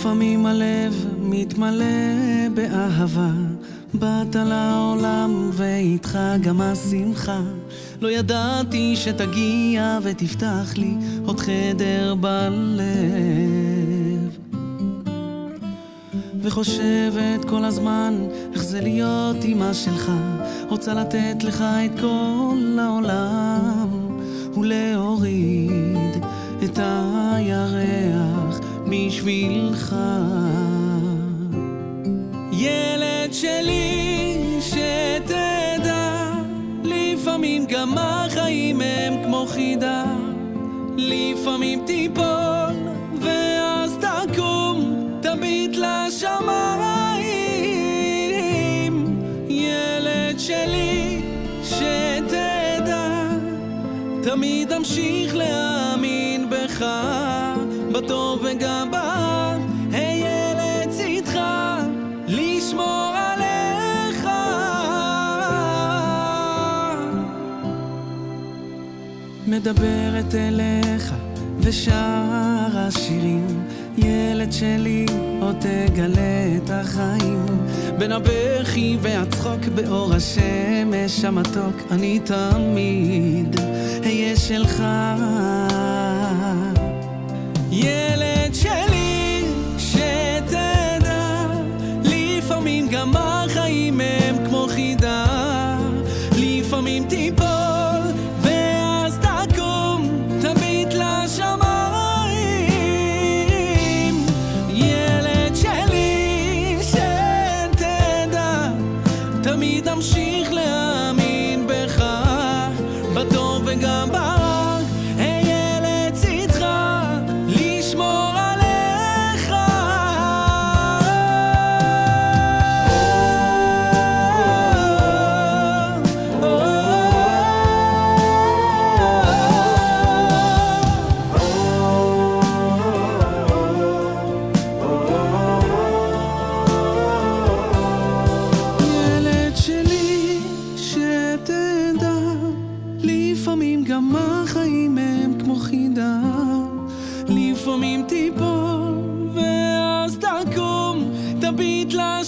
לפעמים הלב מתמלא באהבה, באת לעולם ואיתך גם השמחה. לא ידעתי שתגיע ותפתח לי עוד חדר בלב, וחושבת כל הזמן איך זה להיות אמא שלך. רוצה לתת לך את כל העולם ולהוריד את הירח בשבילך. ילד שלי שתדע, לפעמים גם החיים הם כמו חידה. לפעמים תיפול ואז תקום, תביט לשמיים. ילד שלי שתדע, תמיד אמשיך להאמין בך, בטוב וגם ברע. הילד צדך לשמור עליך. מדברת אליך ושר השירים, ילד שלי עוד תגלה את החיים. בין הבכי והצחוק באור השמש המתוק, אני תמיד אהיה שלך. ילד שלי שתדע, לפעמים גם החיים הם כמו חידה. לפעמים תיפול ואז תקום, תביט לשמיים. ילד שלי שתדע, תמיד אמשיך להאמין בך, בטוב וגם ברע. הילד צדך לשמור עליך. ילד שלי שתדע, לפעמים גם החיים הם כמו חידה. לפעמים תיפול ואז תקום, תביט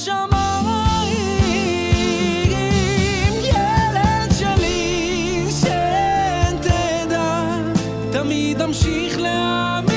לשמיים. ילד שלי שתדע, תמיד אמשיך להאמין